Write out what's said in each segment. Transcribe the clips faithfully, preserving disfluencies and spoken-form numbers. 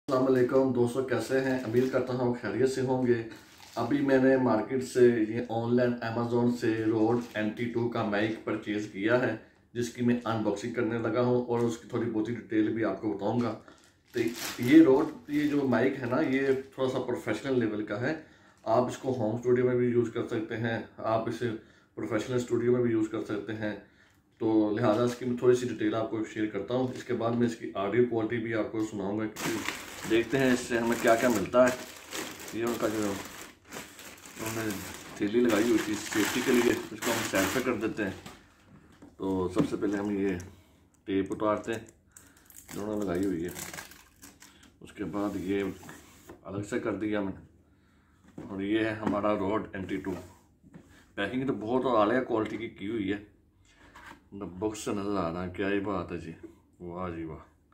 अस्सलाम वालेकुम दोस्तों, कैसे हैं? उम्मीद करता हूँ खैरियत से होंगे। अभी मैंने मार्केट से ये ऑनलाइन अमेज़ोन से रोड एन टी टू का माइक परचेज़ किया है, जिसकी मैं अनबॉक्सिंग करने लगा हूँ और उसकी थोड़ी बहुत ही डिटेल भी आपको बताऊँगा। तो ये रोड ये जो माइक है ना, ये थोड़ा सा प्रोफेशनल लेवल का है। आप इसको होम स्टूडियो में भी यूज़ कर सकते हैं, आप इसे प्रोफेशनल स्टूडियो में भी यूज़ कर सकते हैं। तो लिहाजा इसकी मैं थोड़ी सी डिटेल आपको शेयर करता हूँ। इसके बाद मैं इसकी ऑडियो क्वालिटी भी आपको सुनाऊंगा कि देखते हैं इससे हमें क्या क्या मिलता है। ये उनका जो उन्होंने थैली लगाई हुई थी सेफ्टी के लिए, इसको हम साइड पे कर देते हैं। तो सबसे पहले हम ये टेप उतारते हैं जो उन्होंने लगाई हुई है। उसके बाद ये अलग से कर दिया मैंने। और ये है हमारा Rode N T two. Packing तो बहुत आलिया क्वालिटी की की हुई है, बॉक्स से नज़र आ रहा है। क्या ही बात है जी, वाह जी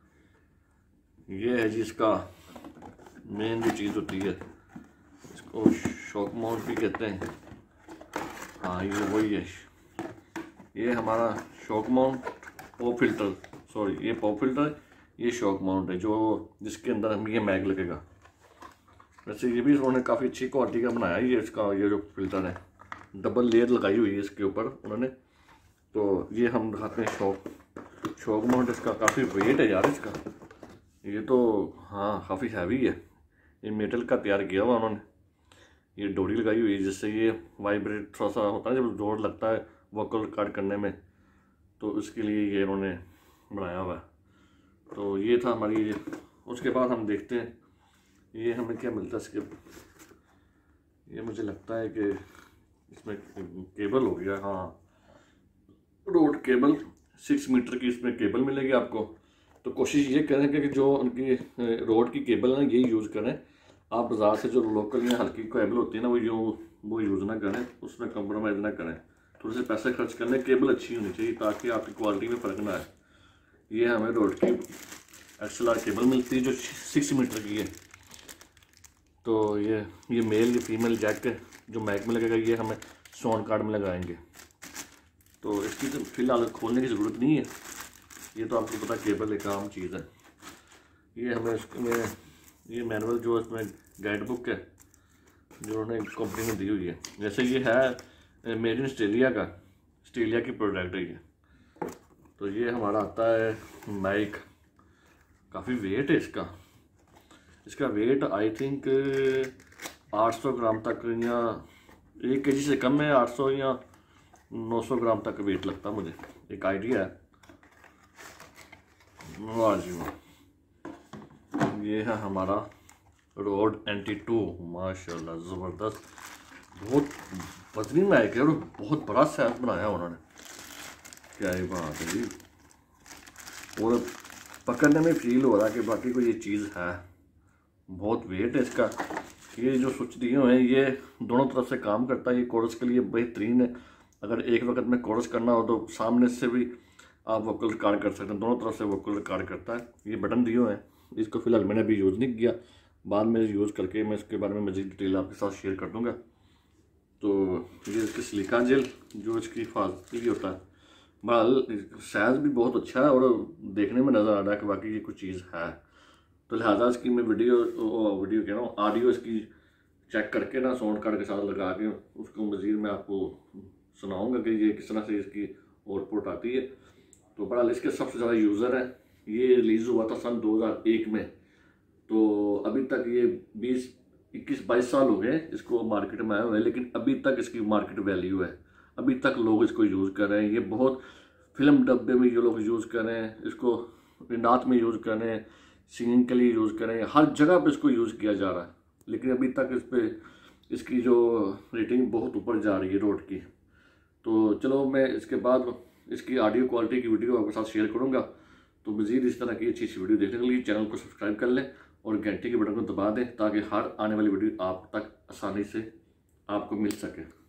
वाह। ये है जी इसका मेन जो चीज़ होती है, इसको शॉक माउंट भी कहते हैं। हाँ, ये वही है। ये हमारा shock mount pop filter, sorry ये पॉप फिल्टर, ये शॉक माउंट है जो जिसके अंदर हम ये मैग लगेगा। वैसे ये भी उन्होंने काफ़ी अच्छी क्वालिटी का बनाया है। ये इसका ये जो फिल्टर है, डबल लेयर लगाई हुई है इसके ऊपर उन्होंने। तो ये हम दिखाते हैं शॉक शॉक माउंट। इसका काफ़ी वेट है यार इसका, ये तो हाँ काफ़ी हैवी है। ये मेटल का तैयार किया हुआ उन्होंने। ये डोरी लगाई हुई है जिससे ये वाइब्रेट थोड़ा सा होता है जब जोर लगता है वोकल रिकॉर्ड करने में, तो इसके लिए ये उन्होंने बनाया हुआ है। तो ये था हमारी। उसके बाद हम देखते हैं ये हमें क्या मिलता है इसके। ये मुझे लगता है कि इसमें केबल हो गया। हाँ, रोड केबल सिक्स मीटर की इसमें केबल मिलेगी आपको। तो कोशिश ये करें कि जो उनकी रोड की केबल है यही यूज़ करें। आप बाज़ार से जो लोकल या हल्की केबल होती है ना, वो जो वो यूज़ ना करें, उसमें कंप्रोमाइज़ ना करें। थोड़े से पैसे खर्च कर लें, केबल अच्छी होनी चाहिए ताकि आपकी क्वालिटी में फ़र्क ना आए। ये हमें रोड की एक्स एल आर केबल मिलती है जो सिक्स मीटर की है। तो ये ये मेल ये फीमेल जैक जो माइक में लगेगा, ये हमें साउंड कार्ड में लगाएंगे। तो इसकी तो फिलहाल खोलने की ज़रूरत नहीं है, ये तो आपको पता केबल एक आम चीज़ है। ये हमें इसमें ये मैनुअल जो इसमें गाइड बुक है जो उन्होंने कंपनी में दी हुई है। जैसे ये है मेड इन ऑस्ट्रेलिया का, ऑस्ट्रेलिया की प्रोडक्ट है ये। तो ये हमारा आता है माइक। काफ़ी वेट है इसका इसका वेट आई थिंक आठ सौ ग्राम तक, या एक के जी से कम है। आठ सौ या नौ सौ ग्राम तक वेट लगता है, मुझे एक आइडिया है। वाह जी वाह। ये है हमारा रोड एन टी टू, माशाल्लाह ज़बरदस्त। बहुत वजनी माइक है और बहुत बड़ा साइज बनाया उन्होंने। क्या ही बात है जी। और पकड़ने में फील हो रहा है कि बाकी कोई ये चीज़ है। बहुत वेट है इसका। ये जो स्विच दिए हुए हैं ये दोनों तरफ से काम करता है। ये कोरस के लिए बेहतरीन है। अगर एक वक्त में कोरस करना हो तो सामने से भी आप वोकल रिकॉर्ड कर सकते हैं, दोनों तरफ से वोकल रिकॉर्ड करता है। ये बटन दिए हुए हैं, इसको फिलहाल मैंने अभी यूज़ नहीं किया, बाद में यूज़ करके मैं इसके बारे में मज़ीद डिटेल आपके साथ शेयर कर दूँगा। तो ये इसकी सिलिका जेल जो इसकी हिफाजत के लिए होता है। बहरहाल साइज़ भी बहुत अच्छा है और देखने में नज़र आ रहा है कि बाकी ये कुछ चीज़ है। तो लिहाजा इसकी मैं वीडियो वीडियो कह रहा हूँ ऑडियो इसकी चेक करके ना साउंड कार्ड के साथ लगा के उसको मज़ीद मैं आपको सुनाऊंगा कि ये किस तरह से इसकी आउटपुट आती है। तो बहरहाल इसके सबसे ज़्यादा यूज़र हैं। ये रिलीज़ हुआ था सन दो हज़ार एक में, तो अभी तक ये बीस इक्कीस बाईस साल हो गए इसको मार्केट में आए हुए हैं, लेकिन अभी तक इसकी मार्केट वैल्यू है। अभी तक लोग इसको यूज़ कर रहे हैं। ये बहुत फिल्म डब्बे में ये लोग यूज़ कर रहे हैं, इसको नात में यूज़ कर रहे हैं, सिंगिंग के लिए यूज़ कर रहे हैं, हर जगह पे इसको यूज़ किया जा रहा है। लेकिन अभी तक इस पर इसकी जो रेटिंग बहुत ऊपर जा रही है रोड की। तो चलो मैं इसके बाद इसकी ऑडियो क्वालिटी की वीडियो आपके साथ शेयर करूंगा। तो मज़ीद इस तरह की अच्छी अच्छी वीडियो देखने के लिए चैनल को सब्सक्राइब कर लें और घंटे के बटन को दबा दें ताकि हर आने वाली वीडियो आप तक आसानी से आपको मिल सके।